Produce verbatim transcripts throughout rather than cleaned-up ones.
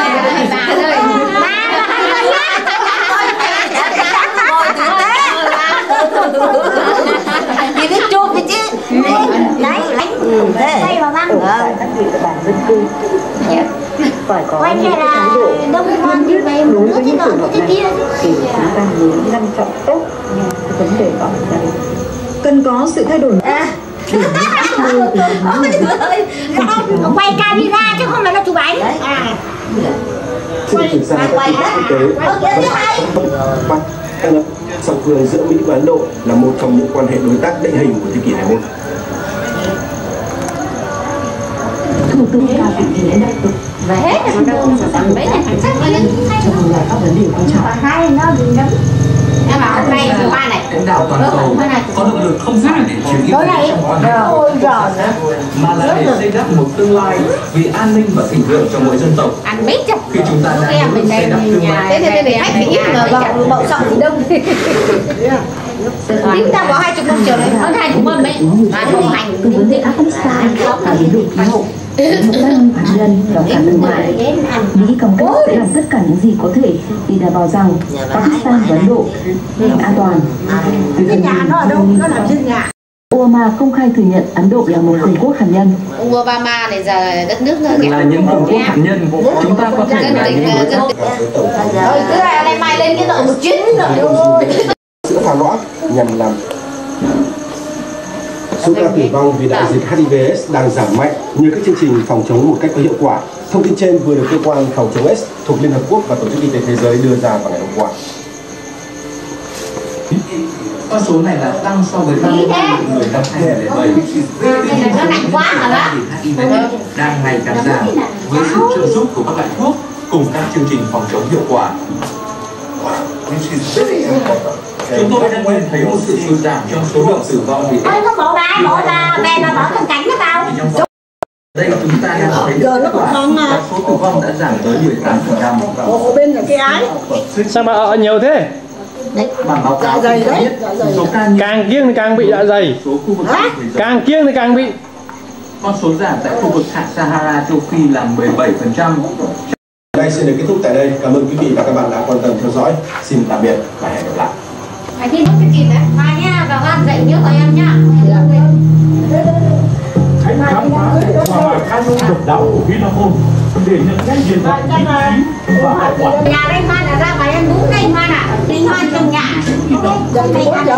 Thì biết chụp thì chứ. Đấy, đánh. Đây mà mang. Phải có quay những này cái thái là độ đông hoan như vậy đối một với nước những nọ trường hợp thế này kia thì chúng ta muốn ngăn chặn tốt cái vấn đề đó là cần có sự thay đổi. À. Không, quay camera chứ không phải là chụp ảnh. À. Xin chuyển sang các tin tức kinh tế. Song phương giữa Mỹ và Ấn Độ là một trong những quan hệ đối tác định hình của thế kỷ hai mươi mốt. Thủ tướng cao vị thế lãnh đạo Và hết rồi đâu tầm mấy này cảnh sát lên là các vấn đề quan trọng. hai nó đừng đấm. Em bảo hôm nay thứ ba này. Lãnh đạo toàn cầu có động lực không phải để chiếm ưu thế trong quan hệ mà là để xây đắp một tương lai vì an ninh và thịnh vượng cho mỗi dân tộc. Ăn mít chứ. Khi chúng ta đã mình xây đắp tương lai. Thế thế để khách phải nhà bậu bậu sọ thì đông. Chúng ta bỏ hai chục năm chiều đấy, hơn hai chục năm đấy. Mà không hành từ vấn đề Afghanistan và biến đổi khí hậu, hợp tác hạt nhân và cả thương mại, Mỹ cam kết sẽ làm tất cả những gì có thể để đảm bảo rằng Pakistan và Ấn Độ an toàn. Cái nhà nó ở đâu? Nó nằm trên nhà. Obama công khai thừa nhận Ấn Độ là một cường quốc hạt nhân. Ông Obama này giờ đất nước Là những cường quốc hạt nhân, chúng ta có thể là những đối tác. Rồi cứ này mai lên cái đội một chuyến rồi. Sữa thảo lõa nhằm làm số ca tử vong vì đại dịch H I V S đang giảm mạnh nhờ các chương trình phòng chống một cách có hiệu quả. Thông tin trên vừa được cơ quan phòng chống AIDS thuộc Liên Hợp Quốc và Tổ chức Y tế Thế giới đưa ra vào ngày hôm qua. Con số này là tăng so với năm mươi ba người năm hai nghìn lẻ bảy. Nó nặng quá rồi đó. H I V S đang ngày càng giảm với sự trợ giúp của các loại thuốc cùng các chương trình phòng chống hiệu quả. Chúng tôi đang nhìn thấy một sự sụt giảm trong số lượng tử vong vì Ôi nó bỏ ra, bỏ ra, về mà bỏ trong cánh nó vào. đây chúng ta đang thấy Giờ nó cũng không à. số tử vong đã giảm tới mười tám phần trăm. Ở bên là cái ái. Sao mà ở nhiều thế? Bản báo cáo cho biết số ca nhiễm Càng kiêng thì càng bị dạ dày. số khu vực Càng kiêng thì càng bị. con số giảm tại khu vực hạ Sahara châu Phi là mười bảy phần trăm. Đây xin được kết thúc tại đây. Cảm ơn quý vị và các bạn đã quan tâm theo dõi. Xin tạm biệt và hẹn gặp lại. Phải thi nốt cái kịp đấy. Mai nha, vào ban dạy nhớ các em nhá. Hãy khám phá và hòa khai độc đáo của Vinaphone để nhận ngay điện thoại miễn phí và bảo quản. Nhà đây man là ra bài ăn bún đây man à. Đi hoan trong nhà. Dân đây ăn.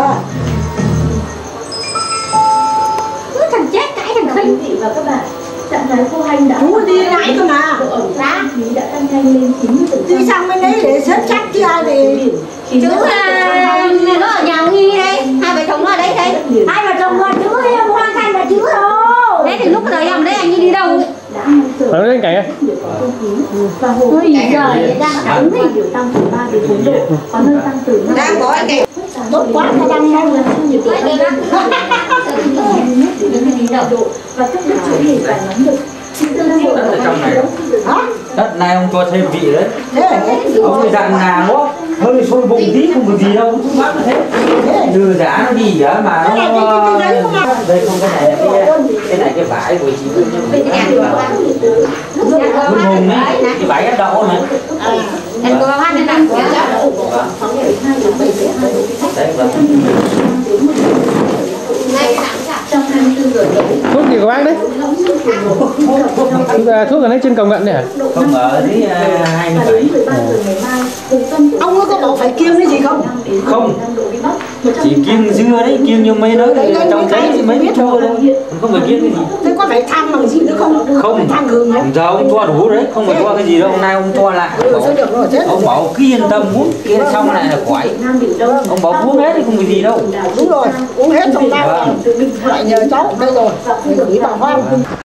Cứ thằng chết cãi thằng khinh. Quý vị và các bạn, trạng thái cô Hanh đã Chú đi lại cơ mà. độ ẩm giá khí đã tăng nhanh lên chín mươi phần trăm. Đi sang bên đấy để xếp chắc chứ ai thì chứ nó ở nhà Nghi đây, hai vợ chồng nó ở đấy đây, hai vợ chồng nó chứ em Hoan Thanh là chứ đâu. Thế thì lúc đời em đấy anh đi đi đâu? Nói đến cảnh ấy. Và hồ Ôi giời, đang ấm đi. điều tăng từ ba đến bốn độ, có nơi tăng từ năm. Đang có anh kìa. Tốt quá nó đang nhanh rồi. Nhiệt độ tăng lên từ độ và các nước chỗ nghỉ giải nóng được. Đất này ông cho thêm vị đấy. Thế Ông ấy dặn là nó hơi sôi bụng tí không có gì đâu, cũng bác thế. Đưa giá nó đi á mà nó đây không, cái này là cái cái này cái vải của chị Vân Hùng ấy, cái vải cái đậu này. anh có ăn đến nào? Đấy vâng. Thuốc gì của bác đấy? Thuốc ở đấy trên cầu Ngận này hả? Không, ở dưới hai mươi bảy. Ông có bộ phải kiêng cái gì không? Không, chỉ kiêng dưa đấy, kiêng như mấy đó trong đấy mấy cái chua đâu, không phải kiêng cái gì. Thế có phải thăm bằng gì nữa không? Không, thăm gừng không? giờ ông cho đủ đấy, không phải cho cái gì đâu, hôm nay ông cho lại. Ông bảo cứ yên tâm uống, kia xong này là khỏi. Ông bảo uống hết thì không có gì đâu. Đúng rồi, uống hết xong tao lại nhờ cháu đây rồi, gửi bà Hoan.